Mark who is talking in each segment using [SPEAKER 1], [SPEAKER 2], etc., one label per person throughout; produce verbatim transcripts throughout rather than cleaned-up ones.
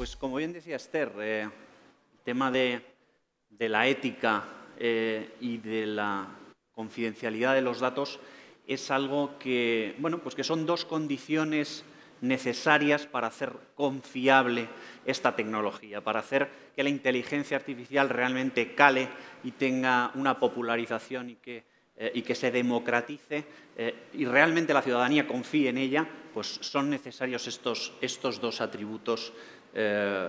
[SPEAKER 1] Pues como bien decía Esther, eh, el tema de, de la ética eh, y de la confidencialidad de los datos es algo que, bueno, pues que son dos condiciones necesarias para hacer confiable esta tecnología, para hacer que la inteligencia artificial realmente cale y tenga una popularización y que, eh, y que se democratice eh, y realmente la ciudadanía confíe en ella, pues son necesarios estos, estos dos atributos eh,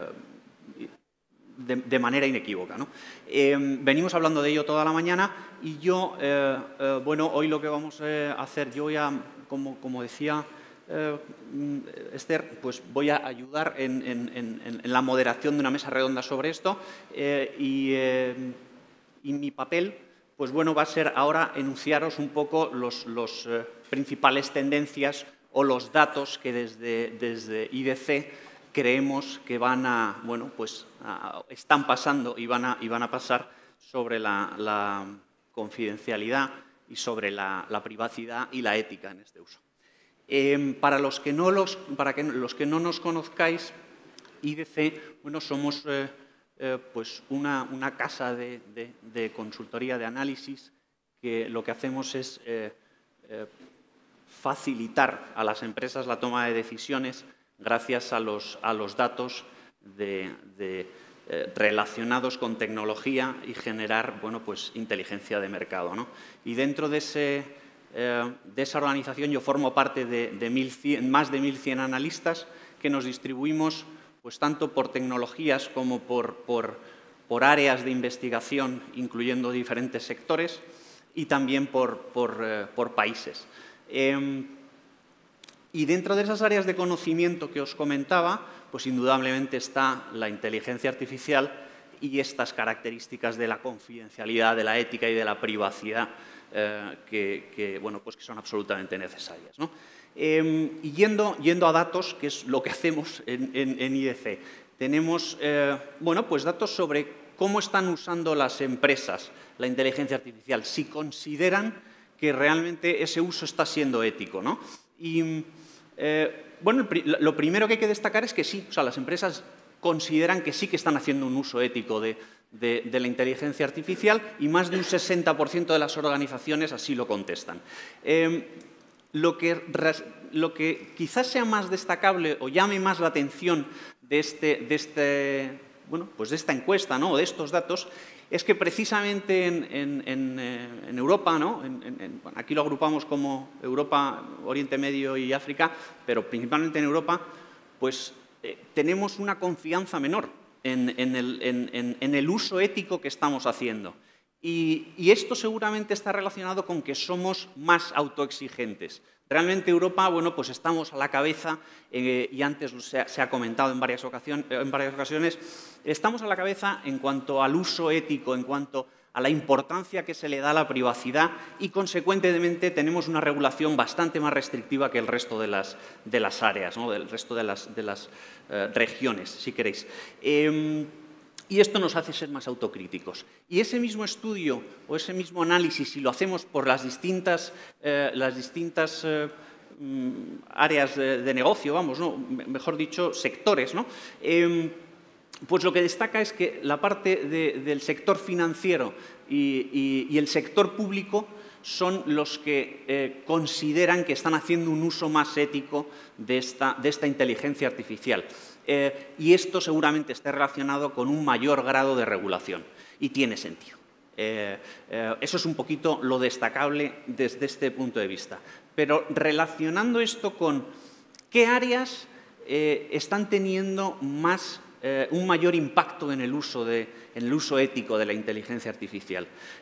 [SPEAKER 1] de, de manera inequívoca, ¿no? Eh, venimos hablando de ello toda la mañana y yo, eh, eh, bueno, hoy lo que vamos a hacer, yo voy a, como, como decía Eh, Esther, pues voy a ayudar en, en, en, en la moderación de una mesa redonda sobre esto eh, y, eh, y mi papel, pues bueno, va a ser ahora enunciaros un poco los, los eh, principales tendencias o los datos que desde, desde I D C creemos que van a, bueno, pues a, están pasando y van a, y van a pasar sobre la, la confidencialidad y sobre la, la privacidad y la ética en este uso. Eh, para los que no, los, para que, los que no nos conozcáis, I D C, bueno, somos eh, eh, pues una, una casa de, de, de consultoría de análisis que lo que hacemos es eh, eh, facilitar a las empresas la toma de decisiones gracias a los, a los datos de, de, eh, relacionados con tecnología y generar, bueno, pues, inteligencia de mercado, ¿no? Y dentro de ese... Eh, de esa organización yo formo parte de, de mil cien, más de mil cien analistas que nos distribuimos pues, tanto por tecnologías como por, por, por áreas de investigación, incluyendo diferentes sectores, y también por, por, eh, por países. Eh, y dentro de esas áreas de conocimiento que os comentaba, pues indudablemente está la inteligencia artificial y estas características de la confidencialidad, de la ética y de la privacidad eh, que, que, bueno, pues que son absolutamente necesarias, ¿no? Eh, y yendo, yendo a datos, que es lo que hacemos en, en, en I D C, tenemos eh, bueno, pues datos sobre cómo están usando las empresas la inteligencia artificial, si consideran que realmente ese uso está siendo ético, ¿no? Y eh, bueno, lo primero que hay que destacar es que sí, o sea, las empresas consideran que sí que están haciendo un uso ético de, de, de la inteligencia artificial y más de un sesenta por ciento de las organizaciones así lo contestan. Eh, lo, que, lo que quizás sea más destacable o llame más la atención de, este, de, este, bueno, pues de esta encuesta, ¿no? O de estos datos es que precisamente en, en, en, en Europa, ¿no? en, en, bueno, aquí lo agrupamos como Europa, Oriente Medio y África, pero principalmente en Europa, pues Eh, tenemos una confianza menor en, en, el, en, en, en el uso ético que estamos haciendo. Y, y esto seguramente está relacionado con que somos más autoexigentes. Realmente Europa, bueno, pues estamos a la cabeza, eh, y antes se ha, se ha comentado en varias, ocasión, en varias ocasiones, estamos a la cabeza en cuanto al uso ético, en cuanto a la importancia que se le da a la privacidad y, consecuentemente, tenemos una regulación bastante más restrictiva que el resto de las, de las áreas, ¿no? Del resto de las, de las eh, regiones, si queréis. Eh, y esto nos hace ser más autocríticos. Y ese mismo estudio o ese mismo análisis, si lo hacemos por las distintas, eh, las distintas eh, áreas de, de negocio, vamos, ¿no? Mejor dicho, sectores, ¿no? Eh, Pues lo que destaca es que la parte de, del sector financiero y, y, y el sector público son los que eh, consideran que están haciendo un uso más ético de esta, de esta inteligencia artificial. Eh, y esto seguramente esté relacionado con un mayor grado de regulación. Y tiene sentido. Eh, eh, eso es un poquito lo destacable desde este punto de vista. Pero relacionando esto con qué áreas eh, están teniendo más Eh, un mayor impacto en el, uso de, en el uso ético de la inteligencia artificial.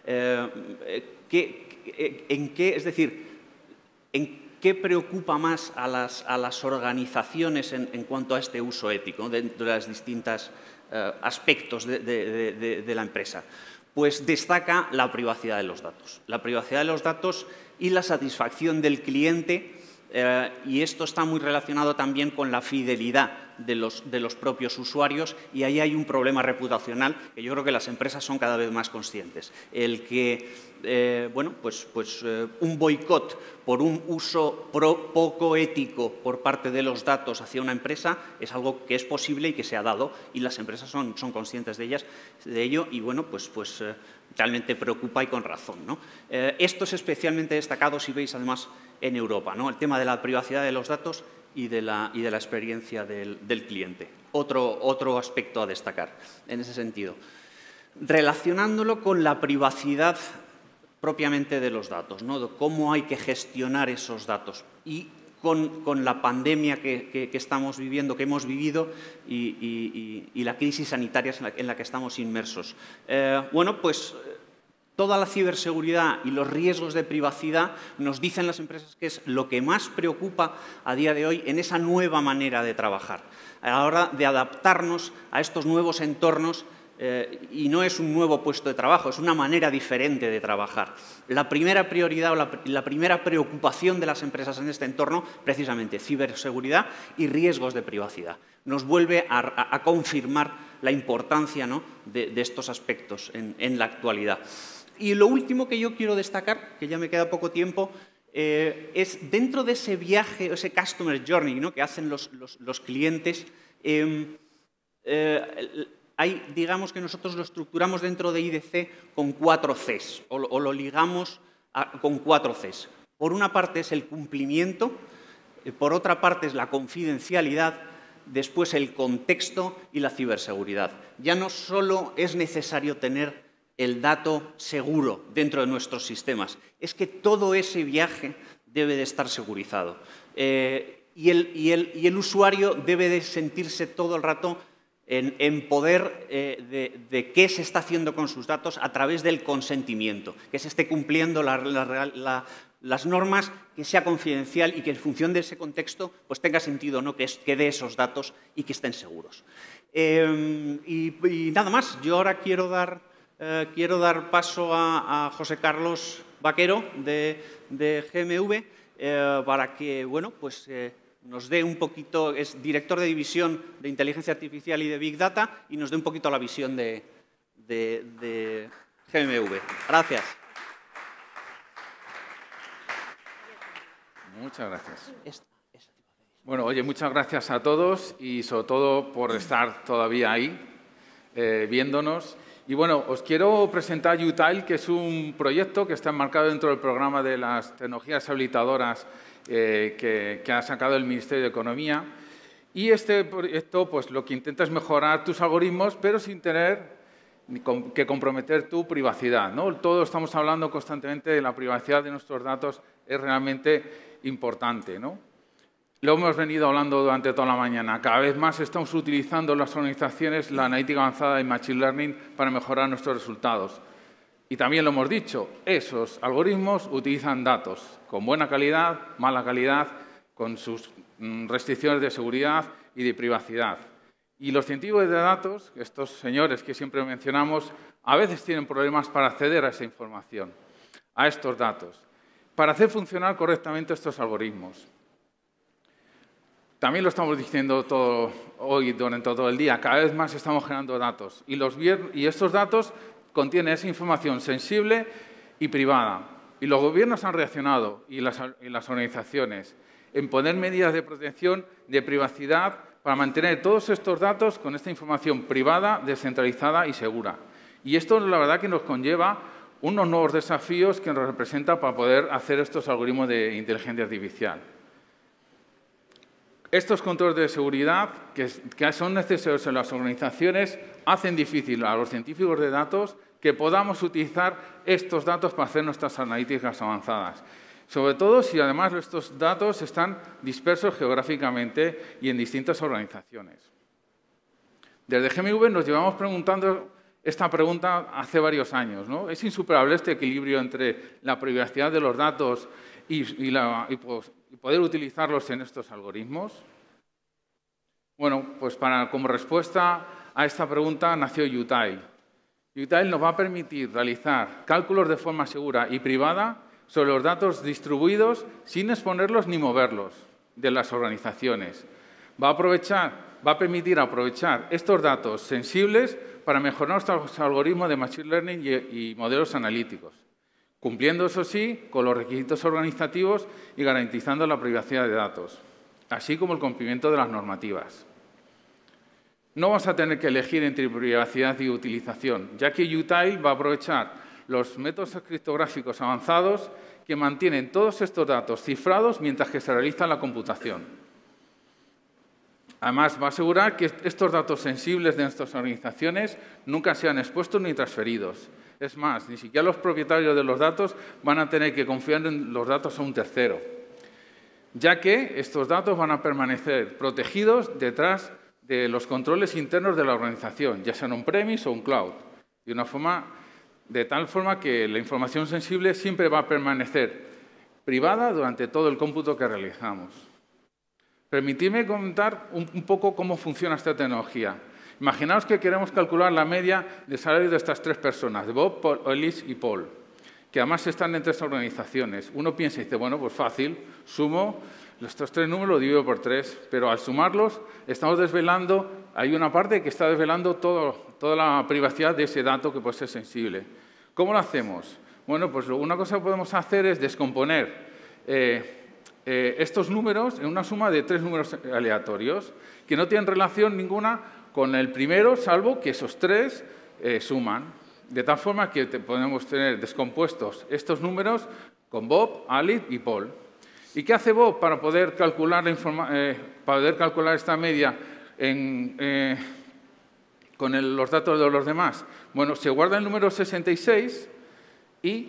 [SPEAKER 1] Eh, ¿qué, ¿En qué, es decir, en qué preocupa más a las, a las organizaciones en, en cuanto a este uso ético, ¿no? dentro de los distintos eh, aspectos de, de, de, de la empresa? Pues destaca la privacidad de los datos. La privacidad de los datos y la satisfacción del cliente, eh, y esto está muy relacionado también con la fidelidad de los, de los propios usuarios, y ahí hay un problema reputacional que yo creo que las empresas son cada vez más conscientes. El que, eh, bueno, pues, pues eh, un boicot por un uso pro, poco ético por parte de los datos hacia una empresa es algo que es posible y que se ha dado, y las empresas son, son conscientes de, ellas, de ello, y bueno, pues, pues eh, realmente preocupa y con razón, ¿no? Eh, esto es especialmente destacado, si veis, además, en Europa, ¿no? El tema de la privacidad de los datos y de la, y de la experiencia del, del cliente. Otro, otro aspecto a destacar en ese sentido. Relacionándolo con la privacidad propiamente de los datos, ¿no? De cómo hay que gestionar esos datos, y con, con la pandemia que, que, que estamos viviendo, que hemos vivido, y, y, y la crisis sanitaria en la, en la que estamos inmersos. Eh, bueno, pues toda la ciberseguridad y los riesgos de privacidad nos dicen las empresas que es lo que más preocupa a día de hoy en esa nueva manera de trabajar, a la hora de adaptarnos a estos nuevos entornos. Eh, y no es un nuevo puesto de trabajo, es una manera diferente de trabajar. La primera prioridad o la, la primera preocupación de las empresas en este entorno, precisamente, ciberseguridad y riesgos de privacidad. Nos vuelve a, a, a confirmar la importancia, ¿no?, de, de estos aspectos en, en la actualidad. Y lo último que yo quiero destacar, que ya me queda poco tiempo, eh, es dentro de ese viaje, ese customer journey, ¿no?, que hacen los, los, los clientes. Eh, eh, Hay, digamos que nosotros lo estructuramos dentro de I D C con cuatro Cs, o lo, o lo ligamos a, con cuatro Cs. Por una parte es el cumplimiento, por otra parte es la confidencialidad, después el contexto y la ciberseguridad. Ya no solo es necesario tener el dato seguro dentro de nuestros sistemas, es que todo ese viaje debe de estar segurizado. Eh, y, el, y, el, y el usuario debe de sentirse todo el rato en, en poder eh, de, de qué se está haciendo con sus datos a través del consentimiento, que se esté cumpliendo la, la, la, las normas, que sea confidencial y que en función de ese contexto pues tenga sentido, ¿no?, que, es, que dé esos datos y que estén seguros. Eh, y, y nada más, yo ahora quiero dar, eh, quiero dar paso a, a José Carlos Vaquero de, de G M V eh, para que, bueno, pues Eh, nos dé un poquito, es director de división de inteligencia artificial y de Big Data, y nos dé un poquito la visión de, de, de G M V. Gracias.
[SPEAKER 2] Muchas gracias. Bueno, oye, muchas gracias a todos y sobre todo por estar todavía ahí, eh, viéndonos. Y bueno, os quiero presentar Utile, que es un proyecto que está enmarcado dentro del programa de las tecnologías habilitadoras Eh, que, que ha sacado el Ministerio de Economía. Y este proyecto pues, lo que intenta es mejorar tus algoritmos, pero sin tener que comprometer tu privacidad, ¿no? Todos estamos hablando constantemente de la privacidad de nuestros datos, es realmente importante, ¿no? Lo hemos venido hablando durante toda la mañana. Cada vez más estamos utilizando las organizaciones la analítica avanzada y Machine Learning para mejorar nuestros resultados. Y también lo hemos dicho, esos algoritmos utilizan datos con buena calidad, mala calidad, con sus restricciones de seguridad y de privacidad. Y los científicos de datos, estos señores que siempre mencionamos, a veces tienen problemas para acceder a esa información, a estos datos, para hacer funcionar correctamente estos algoritmos. También lo estamos diciendo todo, hoy durante todo el día, cada vez más estamos generando datos. Y, los, y estos datos contiene esa información sensible y privada. Y los gobiernos han reaccionado, y las, y las organizaciones, en poner medidas de protección, de privacidad, para mantener todos estos datos con esta información privada, descentralizada y segura. Y esto, la verdad, que nos conlleva unos nuevos desafíos que nos representa para poder hacer estos algoritmos de inteligencia artificial. Estos controles de seguridad que, que son necesarios en las organizaciones hacen difícil a los científicos de datos que podamos utilizar estos datos para hacer nuestras analíticas avanzadas. Sobre todo si además estos datos están dispersos geográficamente y en distintas organizaciones. Desde G M V nos llevamos preguntando esta pregunta hace varios años, ¿no? ¿Es insuperable este equilibrio entre la privacidad de los datos y, y, la, y, pues, y poder utilizarlos en estos algoritmos? Bueno, pues para, como respuesta a esta pregunta nació Utile. Utile nos va a permitir realizar cálculos de forma segura y privada sobre los datos distribuidos sin exponerlos ni moverlos de las organizaciones, Va a, aprovechar, va a permitir aprovechar estos datos sensibles para mejorar nuestros algoritmos de Machine Learning y, y modelos analíticos, cumpliendo, eso sí, con los requisitos organizativos y garantizando la privacidad de datos, así como el cumplimiento de las normativas. No vamos a tener que elegir entre privacidad y utilización, ya que Utile va a aprovechar los métodos criptográficos avanzados que mantienen todos estos datos cifrados mientras que se realiza la computación. Además, va a asegurar que estos datos sensibles de nuestras organizaciones nunca sean expuestos ni transferidos. Es más, ni siquiera los propietarios de los datos van a tener que confiar en los datos a un tercero, ya que estos datos van a permanecer protegidos detrás de los controles internos de la organización, ya sea en on-premise o en cloud, de, una forma, de tal forma que la información sensible siempre va a permanecer privada durante todo el cómputo que realizamos. Permitidme comentar un, un poco cómo funciona esta tecnología. Imaginaos que queremos calcular la media de salario de estas tres personas, de Bob, Paul, Alice y Paul, que además están en tres organizaciones. Uno piensa y dice, bueno, pues fácil, sumo estos tres números, lo divido por tres, pero al sumarlos estamos desvelando, hay una parte que está desvelando todo, toda la privacidad de ese dato que puede ser sensible. ¿Cómo lo hacemos? Bueno, pues una cosa que podemos hacer es descomponer eh, eh, estos números en una suma de tres números aleatorios que no tienen relación ninguna con el primero, salvo que esos tres eh, suman. De tal forma que te, podemos tener descompuestos estos números con Bob, Alice y Paul. ¿Y qué hace Bob para poder calcular, la informa eh, para poder calcular esta media en, eh, con el, los datos de los demás? Bueno, se guarda el número sesenta y seis y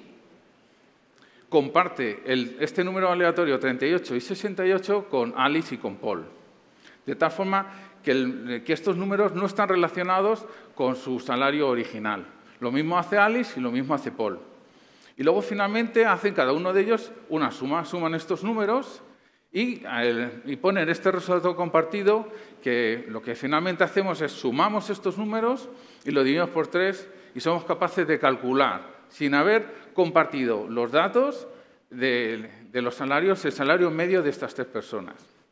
[SPEAKER 2] comparte el, este número aleatorio treinta y ocho y sesenta y ocho con Alice y con Paul. De tal forma que, el, que estos números no están relacionados con su salario original. Lo mismo hace Alice y lo mismo hace Paul. Y luego, finalmente, hacen cada uno de ellos una suma. Suman estos números y, el, y ponen este resultado compartido, que lo que finalmente hacemos es sumamos estos números y lo dividimos por tres y somos capaces de calcular, sin haber compartido los datos de, de los salarios, el salario medio de estas tres personas.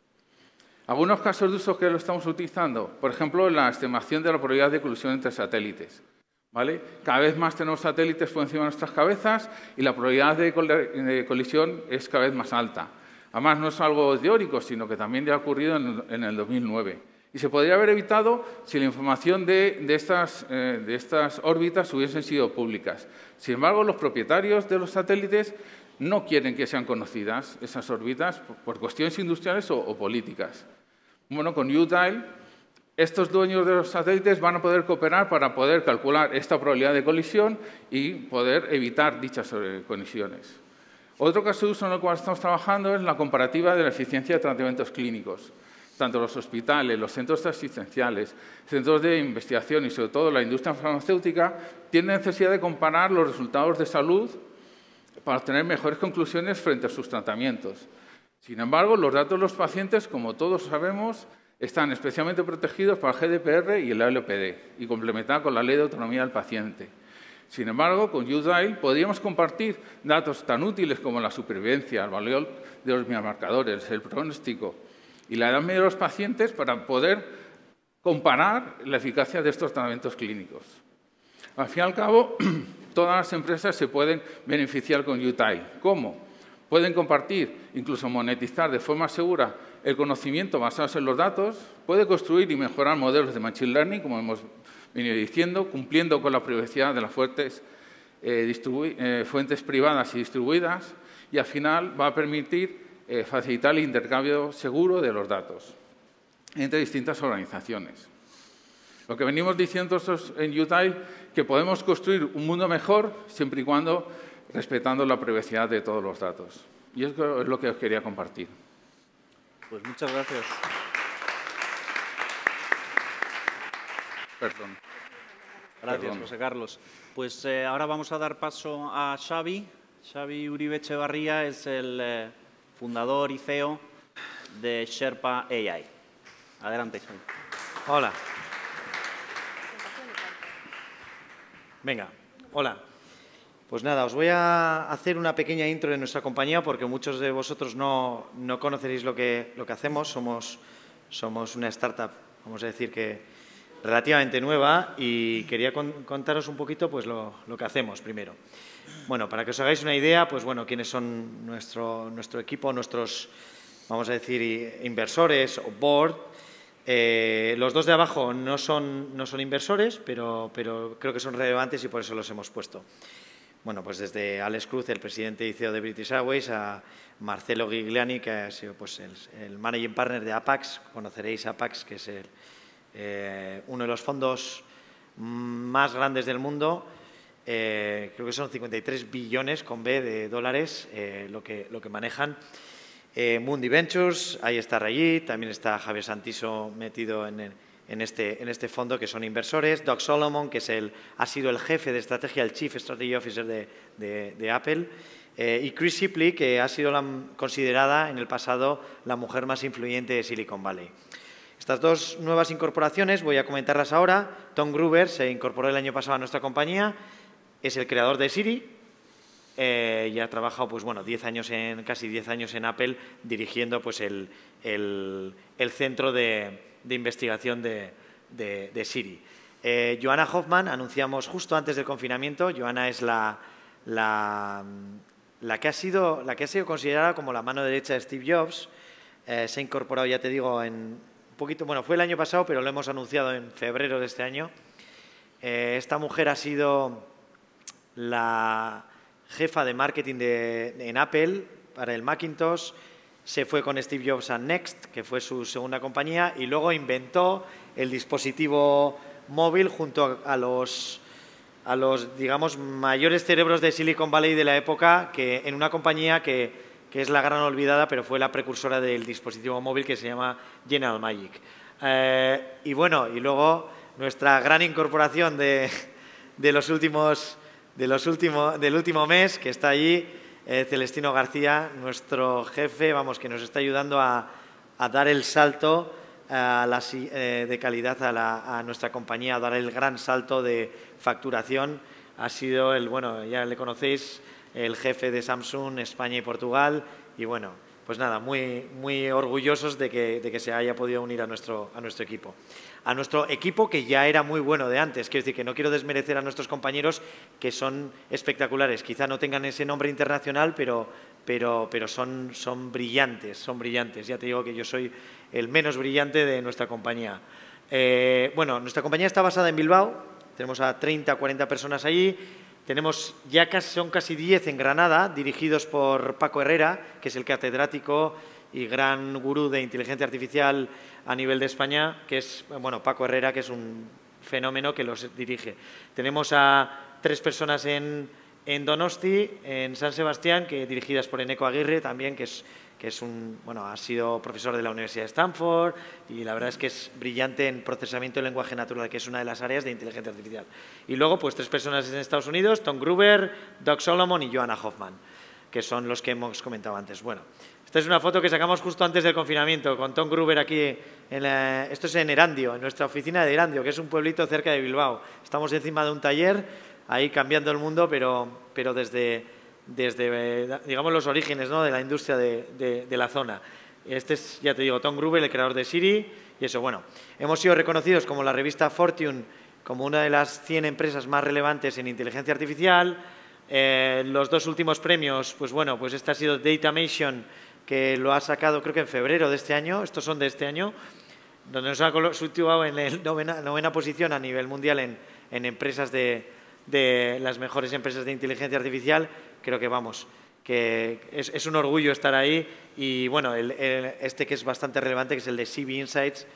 [SPEAKER 2] Algunos casos de uso que lo estamos utilizando, por ejemplo, la estimación de la probabilidad de colisión entre satélites. ¿Vale? Cada vez más tenemos satélites por encima de nuestras cabezas y la probabilidad de, col de colisión es cada vez más alta. Además, no es algo teórico, sino que también ya ha ocurrido en, en el dos mil nueve. Y se podría haber evitado si la información de, de, estas, eh, de estas órbitas hubiesen sido públicas. Sin embargo, los propietarios de los satélites no quieren que sean conocidas esas órbitas por, por cuestiones industriales o, o políticas. Bueno, con Utile, estos dueños de los satélites van a poder cooperar para poder calcular esta probabilidad de colisión y poder evitar dichas colisiones. Otro caso de uso en el cual estamos trabajando es la comparativa de la eficiencia de tratamientos clínicos. Tanto los hospitales, los centros asistenciales, centros de investigación y, sobre todo, la industria farmacéutica tienen necesidad de comparar los resultados de salud para obtener mejores conclusiones frente a sus tratamientos. Sin embargo, los datos de los pacientes, como todos sabemos, están especialmente protegidos por el G D P R y el L P D y complementados con la Ley de Autonomía del Paciente. Sin embargo, con Utile podríamos compartir datos tan útiles como la supervivencia, el valor de los biomarcadores, el pronóstico y la edad media de los pacientes para poder comparar la eficacia de estos tratamientos clínicos. Al fin y al cabo, todas las empresas se pueden beneficiar con Utile. ¿Cómo? Pueden compartir, incluso monetizar de forma segura el conocimiento basado en los datos, puede construir y mejorar modelos de Machine Learning, como hemos venido diciendo, cumpliendo con la privacidad de las fuentes, eh, eh, fuentes privadas y distribuidas, y al final va a permitir eh, facilitar el intercambio seguro de los datos entre distintas organizaciones. Lo que venimos diciendo en Utile, que podemos construir un mundo mejor siempre y cuando respetando la privacidad de todos los datos. Y eso es lo que os quería compartir.
[SPEAKER 1] Pues muchas gracias.
[SPEAKER 2] Perdón.
[SPEAKER 1] Gracias,
[SPEAKER 2] Perdón.
[SPEAKER 1] José Carlos. Pues eh, ahora vamos a dar paso a Xavi. Xavi Uribe Echevarría es el eh, fundador y C E O de Sherpa A I. Adelante, Xavi.
[SPEAKER 3] Hola. Venga, hola. Pues nada, os voy a hacer una pequeña intro de nuestra compañía porque muchos de vosotros no, no conoceréis lo que, lo que hacemos. Somos, somos una startup, vamos a decir que relativamente nueva, y quería con, contaros un poquito pues, lo, lo que hacemos primero. Bueno, para que os hagáis una idea, pues bueno, quiénes son nuestro, nuestro equipo, nuestros, vamos a decir, inversores o board. Eh, los dos de abajo no son, no son inversores, pero, pero creo que son relevantes y por eso los hemos puesto. Bueno, pues desde Alex Cruz, el presidente y C E O de British Airways, a Marcelo Gigliani, que ha sido pues, el, el managing partner de Apax. Conoceréis Apax, que es el, eh, uno de los fondos más grandes del mundo. Eh, creo que son cincuenta y tres billones con B de dólares eh, lo, que, lo que manejan. Eh, Mundi Ventures, ahí está Rayid, también está Javier Santiso metido en, el, en, este, en este fondo, que son inversores. Doug Solomon, que es el, ha sido el jefe de estrategia, el Chief Strategy Officer de, de, de Apple. Eh, y Chris Shipley, que ha sido la, considerada en el pasado la mujer más influyente de Silicon Valley. Estas dos nuevas incorporaciones voy a comentarlas ahora. Tom Gruber se incorporó el año pasado a nuestra compañía, es el creador de Siri. Eh, y ha trabajado pues, bueno, diez años en, casi diez años en Apple dirigiendo pues, el, el, el centro de, de investigación de, de, de Siri. Eh, Joanna Hoffman, anunciamos justo antes del confinamiento. Joanna es la, la, la, que ha sido, la que ha sido considerada como la mano derecha de Steve Jobs. Eh, se ha incorporado, ya te digo, en un poquito, bueno, fue el año pasado, pero lo hemos anunciado en febrero de este año. Eh, esta mujer ha sido la jefa de marketing de, en Apple para el Macintosh, se fue con Steve Jobs a Next, que fue su segunda compañía, y luego inventó el dispositivo móvil junto a, a, los, a los, digamos, mayores cerebros de Silicon Valley de la época, que en una compañía que, que es la gran olvidada, pero fue la precursora del dispositivo móvil, que se llama General Magic. Eh, y bueno, y luego nuestra gran incorporación de, de los últimos... De los último, del último mes, que está allí, eh, Celestino García, nuestro jefe, vamos, que nos está ayudando a, a dar el salto a la, eh, de calidad a, la, a nuestra compañía, a dar el gran salto de facturación. Ha sido el, bueno, ya le conocéis, el jefe de Samsung España y Portugal, y bueno, pues nada, muy, muy orgullosos de que, de que se haya podido unir a nuestro, a nuestro equipo. A nuestro equipo, que ya era muy bueno de antes. Quiero decir que no quiero desmerecer a nuestros compañeros, que son espectaculares. Quizá no tengan ese nombre internacional, pero, pero, pero son, son brillantes, son brillantes. Ya te digo que yo soy el menos brillante de nuestra compañía. Eh, bueno, nuestra compañía está basada en Bilbao. Tenemos a treinta, cuarenta personas allí. Tenemos ya casi, son casi diez en Granada, dirigidos por Paco Herrera, que es el catedrático y gran gurú de inteligencia artificial a nivel de España, que es, bueno, Paco Herrera, que es un fenómeno que los dirige. Tenemos a tres personas en, en Donosti, en San Sebastián, que dirigidas por Eneco Aguirre, también, que es, que es un, bueno, ha sido profesor de la Universidad de Stanford, y la verdad es que es brillante en procesamiento de lenguaje natural, que es una de las áreas de inteligencia artificial. Y luego, pues, tres personas en Estados Unidos, Tom Gruber, Doug Solomon y Joanna Hoffman, que son los que hemos comentado antes. Bueno, esta es una foto que sacamos justo antes del confinamiento, con Tom Gruber aquí, en la, esto es en Erandio, en nuestra oficina de Erandio, que es un pueblito cerca de Bilbao. Estamos encima de un taller, ahí cambiando el mundo, pero, pero desde, desde, digamos, los orígenes, ¿no?, de la industria de, de, de la zona. Este es, ya te digo, Tom Gruber, el creador de Siri, y eso, bueno. Hemos sido reconocidos como la revista Fortune, como una de las cien empresas más relevantes en inteligencia artificial. Eh, los dos últimos premios, pues bueno, pues este ha sido Datamation, que lo ha sacado creo que en febrero de este año, estos son de este año, donde nos ha situado en la novena, novena posición a nivel mundial en, en empresas de, de las mejores empresas de inteligencia artificial. Creo que vamos, que es, es un orgullo estar ahí. Y bueno, el, el, este que es bastante relevante, que es el de C B Insights,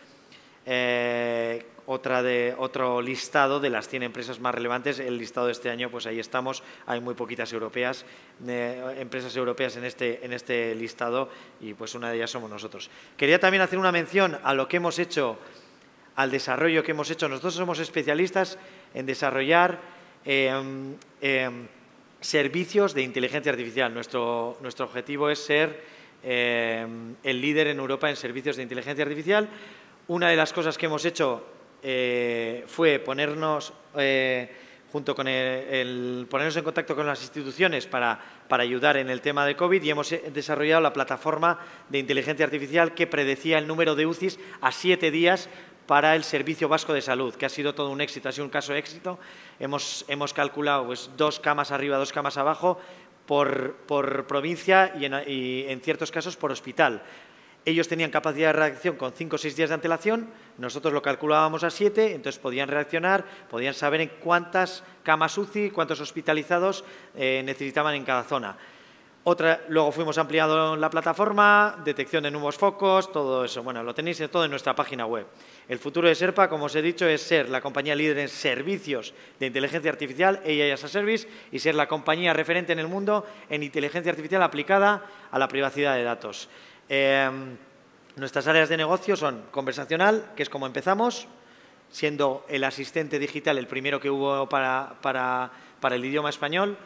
[SPEAKER 3] eh, otra de, otro listado de las cien empresas más relevantes. El listado de este año, pues ahí estamos, hay muy poquitas europeas, eh, empresas europeas en este, en este listado, y pues una de ellas somos nosotros. Quería también hacer una mención a lo que hemos hecho, al desarrollo que hemos hecho. Nosotros somos especialistas en desarrollar eh, eh, servicios de inteligencia artificial. Nuestro, nuestro objetivo es ser eh, el líder en Europa en servicios de inteligencia artificial. Una de las cosas que hemos hecho eh, fue ponernos, eh, junto con el, el ponernos en contacto con las instituciones para, para ayudar en el tema de COVID, y hemos desarrollado la plataforma de inteligencia artificial que predecía el número de U C Is a siete días para el Servicio Vasco de Salud, que ha sido todo un éxito, ha sido un caso de éxito. Hemos, hemos calculado pues, dos camas arriba, dos camas abajo por, por provincia y en, y en ciertos casos por hospital. Ellos tenían capacidad de reacción con cinco o seis días de antelación, nosotros lo calculábamos a siete, entonces podían reaccionar, podían saber en cuántas camas U C I, cuántos hospitalizados eh, necesitaban en cada zona. Otra, luego fuimos ampliando la plataforma, detección de nuevos focos, todo eso. Bueno, lo tenéis todo en nuestra página web. El futuro de Sherpa, como os he dicho, es ser la compañía líder en servicios de inteligencia artificial, A I as a Service, y ser la compañía referente en el mundo en inteligencia artificial aplicada a la privacidad de datos. Eh, nuestras áreas de negocio son conversacional, que es como empezamos, siendo el asistente digital el primero que hubo para, para, para el idioma español.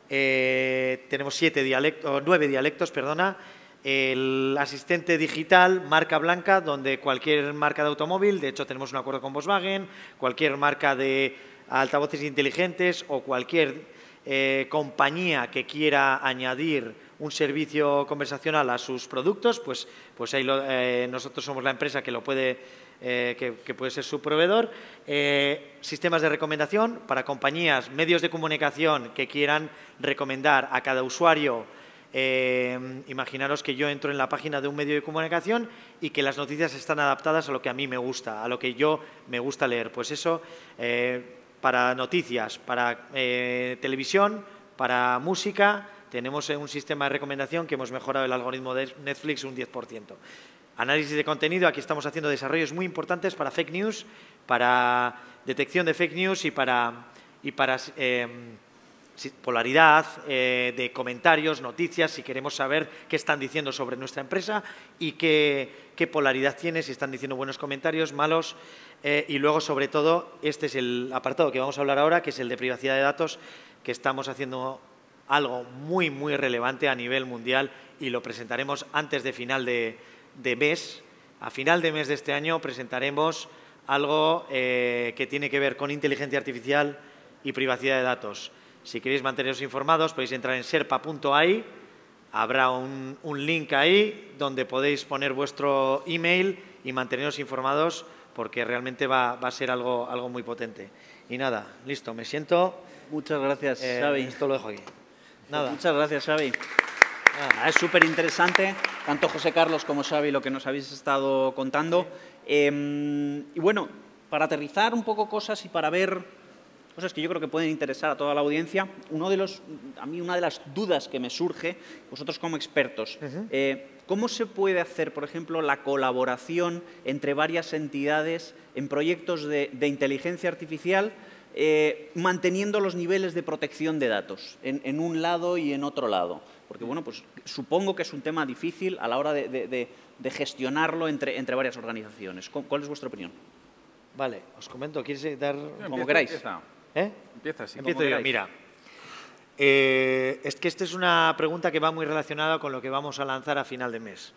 [SPEAKER 3] Eh, tenemos siete dialectos, nueve dialectos, perdona. El asistente digital, marca blanca, donde cualquier marca de automóvil, de hecho tenemos un acuerdo con Volkswagen, cualquier marca de altavoces inteligentes o cualquier eh, compañía que quiera añadir un servicio conversacional a sus productos, pues, pues ahí lo, eh, nosotros somos la empresa que lo puede, eh, que, que puede ser su proveedor. Eh, sistemas de recomendación para compañías, medios de comunicación que quieran recomendar a cada usuario. Eh, imaginaros que yo entro en la página de un medio de comunicación y que las noticias están adaptadas a lo que a mí me gusta, a lo que yo me gusta leer. Pues eso, eh, para noticias, para eh, televisión, para música. Tenemos un sistema de recomendación que hemos mejorado el algoritmo de Netflix un diez por ciento. Análisis de contenido, aquí estamos haciendo desarrollos muy importantes para fake news, para detección de fake news y para, y para eh, polaridad eh, de comentarios, noticias, si queremos saber qué están diciendo sobre nuestra empresa y qué, qué polaridad tiene, si están diciendo buenos comentarios, malos. Eh, y luego, sobre todo, este es el apartado que vamos a hablar ahora, que es el de privacidad de datos, que estamos haciendo algo muy, muy relevante a nivel mundial y lo presentaremos antes de final de, de mes. A final de mes de este año presentaremos algo eh, que tiene que ver con inteligencia artificial y privacidad de datos. Si queréis manteneros informados, podéis entrar en sherpa punto a i. Habrá un, un link ahí donde podéis poner vuestro email y manteneros informados porque realmente va, va a ser algo, algo muy potente. Y nada, listo, me siento.
[SPEAKER 1] Muchas gracias,
[SPEAKER 3] eh,
[SPEAKER 1] Xavi.
[SPEAKER 3] Esto lo dejo aquí. Nada.
[SPEAKER 1] Muchas gracias, Xavi. Nada, es súper interesante, tanto José Carlos como Xavi, lo que nos habéis estado contando. Eh, y bueno, para aterrizar un poco cosas y para ver cosas que yo creo que pueden interesar a toda la audiencia, uno de los, a mí una de las dudas que me surge, vosotros como expertos, uh-huh. eh, ¿cómo se puede hacer, por ejemplo, la colaboración entre varias entidades en proyectos de, de inteligencia artificial Eh, manteniendo los niveles de protección de datos en, en un lado y en otro lado? Porque, bueno, pues supongo que es un tema difícil a la hora de, de, de, de gestionarlo entre, entre varias organizaciones. ¿Cuál es vuestra opinión?
[SPEAKER 3] Vale, os comento. ¿Quieres dar...?
[SPEAKER 2] Empieza,
[SPEAKER 3] como queráis.
[SPEAKER 2] Empieza.
[SPEAKER 3] ¿Eh?
[SPEAKER 2] Empieza, sí.
[SPEAKER 3] Empiezo yo. Mira, eh, es que esta es una pregunta que va muy relacionada con lo que vamos a lanzar a final de mes.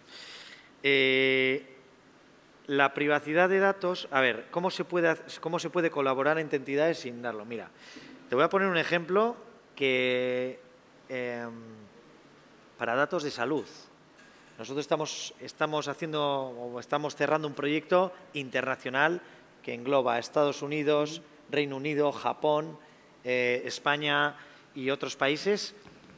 [SPEAKER 3] Eh... La privacidad de datos, a ver, ¿cómo se puede, cómo se puede colaborar entre entidades sin darlo? Mira, te voy a poner un ejemplo que eh, para datos de salud. Nosotros estamos, estamos haciendo o estamos cerrando un proyecto internacional que engloba a Estados Unidos, Reino Unido, Japón, eh, España y otros países.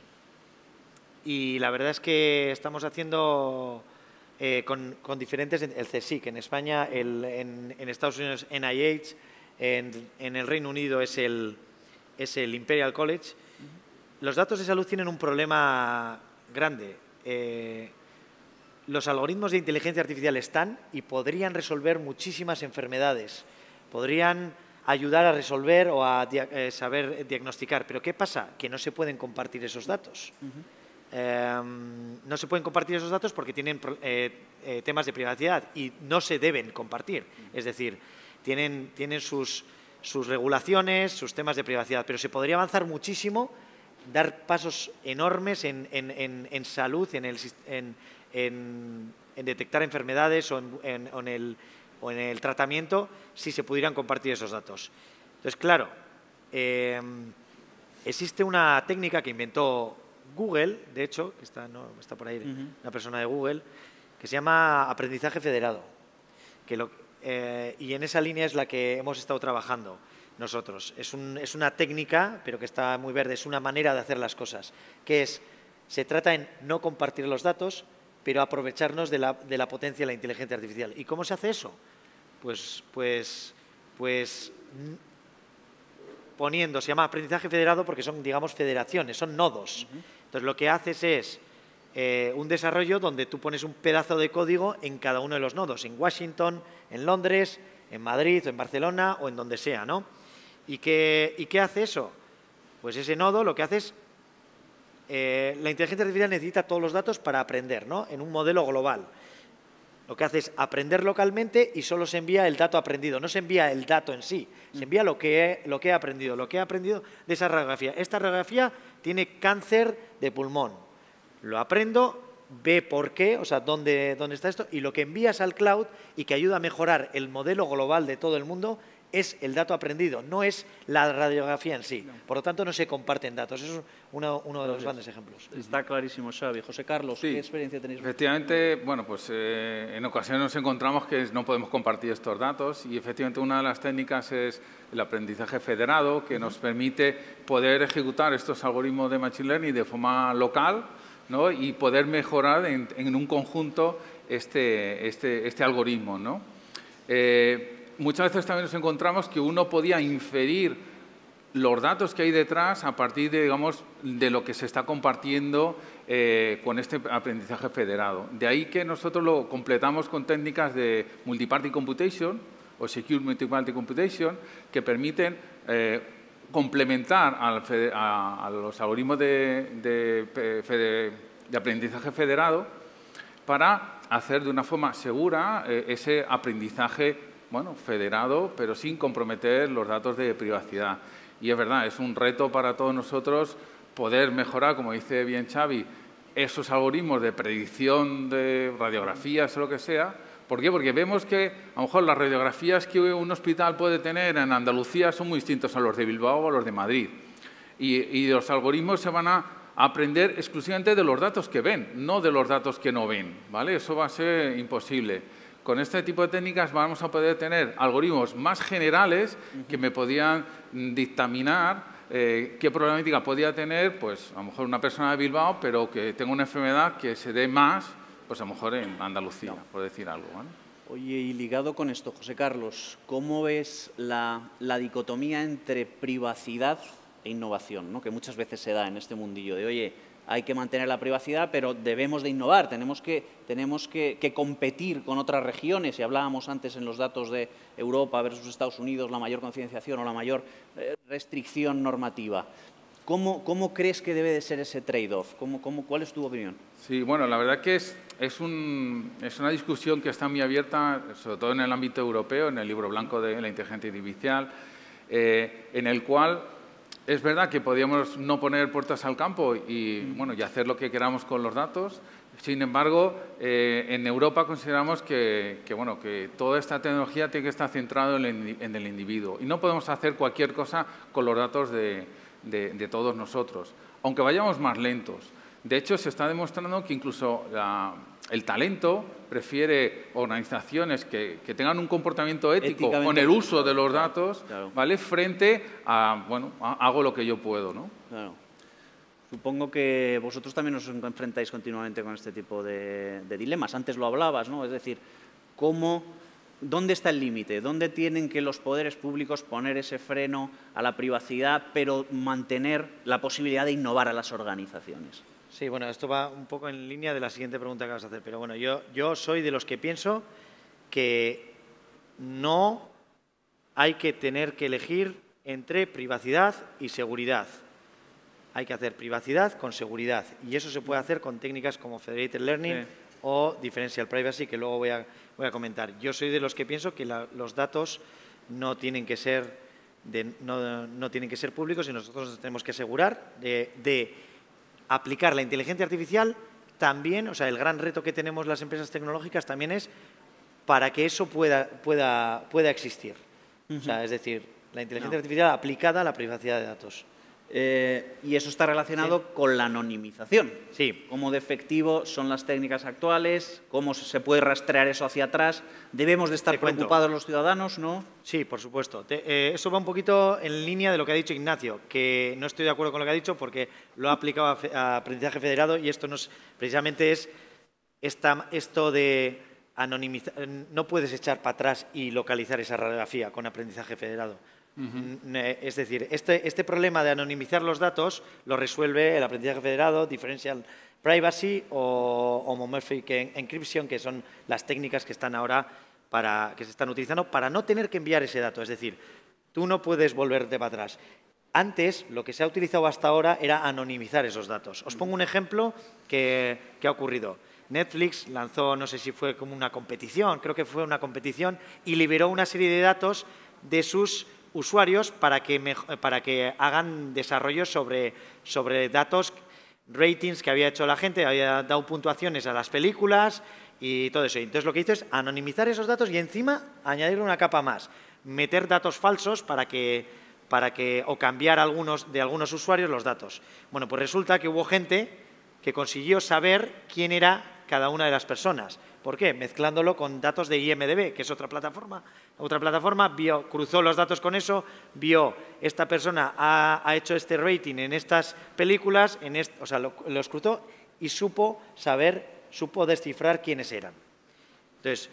[SPEAKER 3] Y la verdad es que estamos haciendo... Eh, con, con diferentes, el CSIC en España, el, en, en Estados Unidos N I H, en, en el Reino Unido es el, es el Imperial College. Uh-huh. Los datos de salud tienen un problema grande. Eh, los algoritmos de inteligencia artificial están y podrían resolver muchísimas enfermedades, podrían ayudar a resolver o a dia eh, saber diagnosticar. Pero ¿qué pasa? Que no se pueden compartir esos datos. Uh-huh. Eh, no se pueden compartir esos datos porque tienen eh, eh, temas de privacidad y no se deben compartir. Es decir, tienen, tienen sus, sus regulaciones, sus temas de privacidad, pero se podría avanzar muchísimo, dar pasos enormes en, en, en, en salud, en, el, en, en, en detectar enfermedades o en, en, o, en el, o en el tratamiento si se pudieran compartir esos datos. Entonces, claro, eh, existe una técnica que inventó Google, de hecho, que está, no, está por ahí, uh-huh. una persona de Google, que se llama aprendizaje federado. Que lo, eh, y en esa línea es la que hemos estado trabajando nosotros. Es, un, es una técnica, pero que está muy verde, es una manera de hacer las cosas, que es, se trata en no compartir los datos, pero aprovecharnos de la, de la potencia de la inteligencia artificial. ¿Y cómo se hace eso? Pues, pues, pues poniendo, se llama aprendizaje federado porque son, digamos, federaciones, son nodos. Uh-huh. Entonces, lo que haces es eh, un desarrollo donde tú pones un pedazo de código en cada uno de los nodos, en Washington, en Londres, en Madrid, o en Barcelona o en donde sea, ¿no? ¿Y qué, y qué hace eso? Pues ese nodo lo que hace es Eh, la inteligencia artificial necesita todos los datos para aprender, ¿no? En un modelo global. Lo que hace es aprender localmente y solo se envía el dato aprendido. No se envía el dato en sí, se envía lo que he, lo que he aprendido, lo que he aprendido de esa radiografía. Esta radiografía tiene cáncer de pulmón. Lo aprendo, ve por qué, o sea, dónde, dónde está esto, y lo que envías al cloud y que ayuda a mejorar el modelo global de todo el mundo es el dato aprendido, no es la radiografía en sí. No. Por lo tanto, no se comparten datos. Eso es uno, uno de los grandes ejemplos.
[SPEAKER 1] Está clarísimo, Xavi. José Carlos, sí. ¿Qué experiencia tenéis?
[SPEAKER 2] Efectivamente, bueno, pues eh, en ocasiones nos encontramos que no podemos compartir estos datos y efectivamente una de las técnicas es el aprendizaje federado, que uh-huh. nos permite poder ejecutar estos algoritmos de Machine Learning de forma local, ¿no? Y poder mejorar en, en un conjunto este, este, este algoritmo, ¿no? Eh, Muchas veces también nos encontramos que uno podía inferir los datos que hay detrás a partir de, digamos, de lo que se está compartiendo eh, con este aprendizaje federado. De ahí que nosotros lo completamos con técnicas de multiparty computation o secure multiparty computation que permiten eh, complementar al fede, a, a los algoritmos de, de, de, de aprendizaje federado para hacer de una forma segura eh, ese aprendizaje bueno, federado, pero sin comprometer los datos de privacidad. Y es verdad, es un reto para todos nosotros poder mejorar, como dice bien Xavi, esos algoritmos de predicción de radiografías o lo que sea. ¿Por qué? Porque vemos que a lo mejor las radiografías que un hospital puede tener en Andalucía son muy distintos a los de Bilbao o a los de Madrid. Y, y los algoritmos se van a aprender exclusivamente de los datos que ven, no de los datos que no ven, ¿vale? Eso va a ser imposible. Con este tipo de técnicas vamos a poder tener algoritmos más generales que me podían dictaminar eh, qué problemática podía tener, pues a lo mejor una persona de Bilbao, pero que tenga una enfermedad que se dé más, pues a lo mejor en Andalucía, no. por decir algo, ¿vale?
[SPEAKER 1] Oye, y ligado con esto, José Carlos, ¿cómo ves la, la dicotomía entre privacidad e innovación, ¿no? Que muchas veces se da en este mundillo de, oye, hay que mantener la privacidad, pero debemos de innovar, tenemos que, tenemos que, que competir con otras regiones. Y hablábamos antes en los datos de Europa versus Estados Unidos, la mayor concienciación o la mayor eh, restricción normativa. ¿Cómo, ¿Cómo crees que debe de ser ese trade-off? ¿Cómo, cómo, ¿Cuál es tu opinión?
[SPEAKER 2] Sí, bueno, la verdad que es, es, un, es una discusión que está muy abierta, sobre todo en el ámbito europeo, en el libro blanco de la inteligencia artificial, eh, en el cual es verdad que podíamos no poner puertas al campo y, bueno, y hacer lo que queramos con los datos. Sin embargo, eh, en Europa consideramos que, que, bueno, que toda esta tecnología tiene que estar centrada en el, en el individuo y no podemos hacer cualquier cosa con los datos de, de, de todos nosotros, aunque vayamos más lentos. De hecho, se está demostrando que incluso la, el talento prefiere organizaciones que, que tengan un comportamiento ético con el uso de los datos, claro. ¿vale? Frente a, bueno, a, hago lo que yo puedo, ¿no?
[SPEAKER 1] Claro. Supongo que vosotros también os enfrentáis continuamente con este tipo de, de dilemas. Antes lo hablabas, ¿no? Es decir, ¿cómo, ¿dónde está el límite? ¿Dónde tienen que los poderes públicos poner ese freno a la privacidad, pero mantener la posibilidad de innovar a las organizaciones?
[SPEAKER 3] Sí, bueno, esto va un poco en línea de la siguiente pregunta que vas a hacer, pero bueno, yo, yo soy de los que pienso que no hay que tener que elegir entre privacidad y seguridad. Hay que hacer privacidad con seguridad y eso se puede hacer con técnicas como Federated Learning sí. o Differential Privacy, que luego voy a, voy a comentar. Yo soy de los que pienso que la, los datos no tienen que ser, de, no, no tienen que ser públicos y nosotros nos tenemos que asegurar de, de aplicar la inteligencia artificial también, o sea, el gran reto que tenemos las empresas tecnológicas también es para que eso pueda, pueda, pueda existir. Uh-huh. O sea, es decir, la inteligencia
[SPEAKER 1] No.
[SPEAKER 3] artificial aplicada a la privacidad de datos.
[SPEAKER 1] Eh, y eso está relacionado sí. con la anonimización.
[SPEAKER 3] Sí.
[SPEAKER 1] Cómo de efectivo son las técnicas actuales, cómo se puede rastrear eso hacia atrás. ¿Debemos de estar preocupados los ciudadanos, no?
[SPEAKER 3] Sí, por supuesto. Te, eh, eso va un poquito en línea de lo que ha dicho Ignacio, que no estoy de acuerdo con lo que ha dicho porque lo ha aplicado a, fe, a aprendizaje federado y esto no es, precisamente es esta, esto de anonimizar. No puedes echar para atrás y localizar esa radiografía con aprendizaje federado. Uh-huh. Es decir, este, este problema de anonimizar los datos lo resuelve el aprendizaje federado, differential privacy o homomorphic encryption, que son las técnicas que están ahora para, que se están utilizando para no tener que enviar ese dato. Es decir, tú no puedes volverte para atrás. Antes, lo que se ha utilizado hasta ahora era anonimizar esos datos. Os pongo un ejemplo que, que ha ocurrido. Netflix lanzó, no sé si fue como una competición, creo que fue una competición, y liberó una serie de datos de sus usuarios para que, para que hagan desarrollos sobre, sobre datos, ratings que había hecho la gente, había dado puntuaciones a las películas y todo eso. Entonces, lo que hizo es anonimizar esos datos y encima añadir una capa más, meter datos falsos para que, para que, o cambiar algunos, de algunos usuarios los datos. Bueno, pues resulta que hubo gente que consiguió saber quién era cada una de las personas. ¿Por qué? Mezclándolo con datos de I M D B, que es otra plataforma. Otra plataforma vio, cruzó los datos con eso, vio, esta persona ha, ha hecho este rating en estas películas, en est, o sea, lo, los cruzó y supo saber, supo descifrar quiénes eran. Entonces,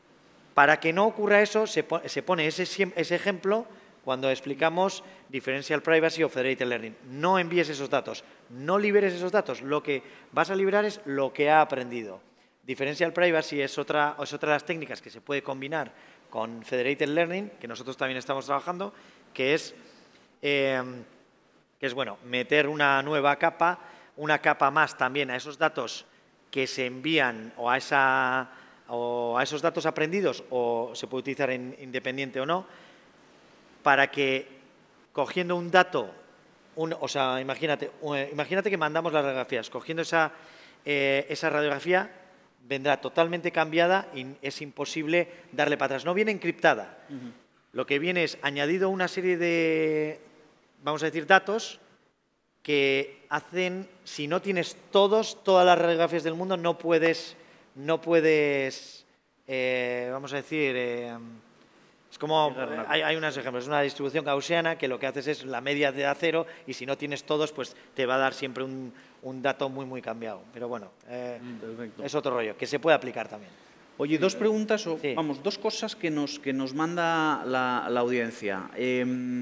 [SPEAKER 3] para que no ocurra eso, se, po se pone ese, ese ejemplo cuando explicamos differential privacy o federated learning. No envíes esos datos, no liberes esos datos. Lo que vas a liberar es lo que ha aprendido. Differential privacy es otra, es otra de las técnicas que se puede combinar con federated learning, que nosotros también estamos trabajando, que es, eh, que es bueno, meter una nueva capa, una capa más también a esos datos que se envían o a, esa, o a esos datos aprendidos, o se puede utilizar en independiente o no, para que cogiendo un dato, un, o sea, imagínate, imagínate que mandamos las radiografías, cogiendo esa, eh, esa radiografía, vendrá totalmente cambiada y es imposible darle para atrás. No viene encriptada. Uh-huh. Lo que viene es añadido una serie de, vamos a decir, datos que hacen, si no tienes todos, todas las radiografías del mundo, no puedes, no puedes, eh, vamos a decir, eh, es como, hay, hay unos ejemplos, es una distribución gaussiana que lo que haces es la media de a cero y si no tienes todos, pues te va a dar siempre un, un dato muy, muy cambiado. Pero bueno, eh, es otro rollo, que se puede aplicar también.
[SPEAKER 1] Oye, dos preguntas, o, sí. vamos, dos cosas que nos, que nos manda la, la audiencia. Eh,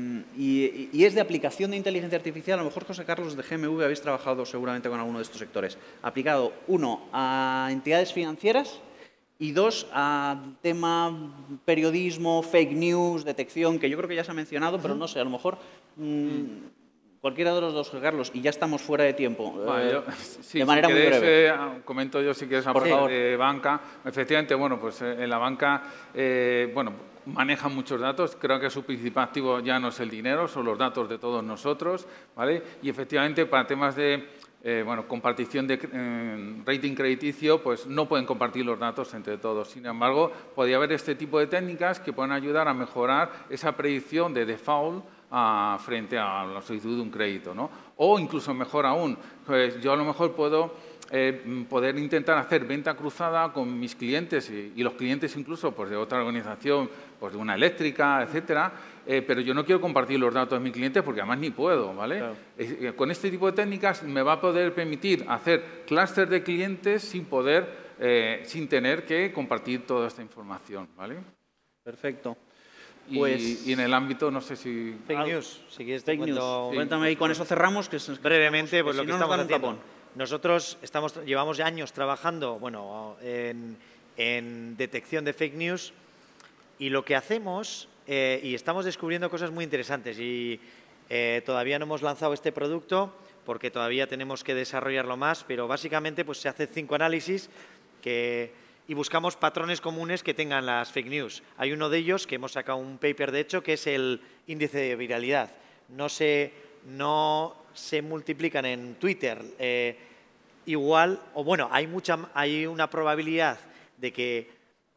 [SPEAKER 1] y, y es de aplicación de inteligencia artificial. A lo mejor, José Carlos, de G M V, habéis trabajado seguramente con alguno de estos sectores. Aplicado, uno, a entidades financieras y dos, a tema periodismo, fake news, detección, que yo creo que ya se ha mencionado, pero no sé, a lo mejor mmm, cualquiera de los dos, José Carlos, y ya estamos fuera de tiempo.
[SPEAKER 2] Vale,
[SPEAKER 1] eh,
[SPEAKER 2] yo, sí,
[SPEAKER 1] de manera
[SPEAKER 2] si
[SPEAKER 1] muy
[SPEAKER 2] queréis,
[SPEAKER 1] breve.
[SPEAKER 2] Eh, comento yo si quieres a
[SPEAKER 1] Por favor.
[SPEAKER 2] de banca. Efectivamente, bueno, pues en la banca, eh, bueno, manejan muchos datos. Creo que su principal activo ya no es el dinero, son los datos de todos nosotros, ¿vale? Y efectivamente, para temas de Eh, bueno, compartición de eh, rating crediticio, pues no pueden compartir los datos entre todos. Sin embargo, podría haber este tipo de técnicas que pueden ayudar a mejorar esa predicción de default a, frente a la solicitud de un crédito, ¿no? O incluso mejor aún, pues yo a lo mejor puedo eh, poder intentar hacer venta cruzada con mis clientes y, y los clientes incluso pues, de otra organización, pues de una eléctrica, etcétera. Eh, pero yo no quiero compartir los datos de mis clientes porque además ni puedo, ¿vale? Claro. Eh, con este tipo de técnicas me va a poder permitir hacer clústeres de clientes sin poder, eh, sin tener que compartir toda esta información, ¿vale?
[SPEAKER 1] Perfecto.
[SPEAKER 2] Y, pues, y en el ámbito, no sé si...
[SPEAKER 3] Fake news, si quieres
[SPEAKER 1] fake news. Sí. Cuéntame, y con eso cerramos. Que es,
[SPEAKER 3] brevemente, pues
[SPEAKER 1] que
[SPEAKER 3] lo
[SPEAKER 1] si
[SPEAKER 3] que
[SPEAKER 1] no
[SPEAKER 3] estamos
[SPEAKER 1] nos
[SPEAKER 3] haciendo. Nosotros estamos, llevamos años trabajando, bueno, en, en detección de fake news y lo que hacemos... Eh, y estamos descubriendo cosas muy interesantes y eh, todavía no hemos lanzado este producto porque todavía tenemos que desarrollarlo más, pero básicamente pues, se hacen cinco análisis que, y buscamos patrones comunes que tengan las fake news. Hay uno de ellos que hemos sacado un paper, de hecho, que es el índice de viralidad. No se, no se multiplican en Twitter eh, igual, o bueno, hay, mucha, hay una probabilidad de que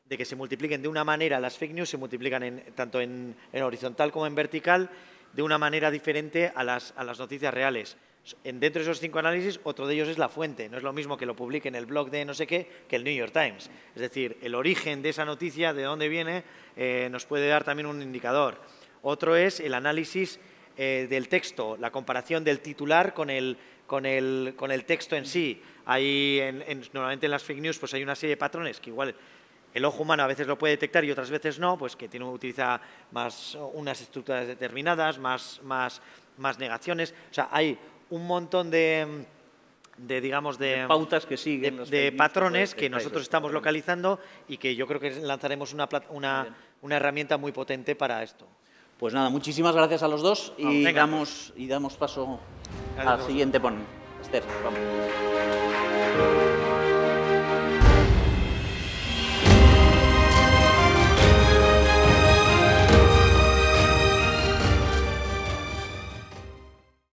[SPEAKER 3] de que se multipliquen de una manera las fake news, se multiplican en, tanto en, en horizontal como en vertical, de una manera diferente a las, a las noticias reales. En, dentro de esos cinco análisis, otro de ellos es la fuente. No es lo mismo que lo publique en el blog de no sé qué que el New York Times. Es decir, el origen de esa noticia, de dónde viene, eh, nos puede dar también un indicador. Otro es el análisis eh, del texto, la comparación del titular con el, con el, con el texto en sí. Hay, en, en, normalmente en las fake news pues hay una serie de patrones que igual el ojo humano a veces lo puede detectar y otras veces no, pues que tiene, utiliza más unas estructuras determinadas, más, más, más negaciones. O sea, hay un montón de, de digamos, de,
[SPEAKER 1] de pautas que siguen,
[SPEAKER 3] de, de patrones que nosotros estamos localizando y que yo creo que lanzaremos una, una, una herramienta muy potente para esto.
[SPEAKER 1] Pues nada, muchísimas gracias a los dos y, oh, damos, y damos paso gracias al siguiente ponente. Esther, vamos.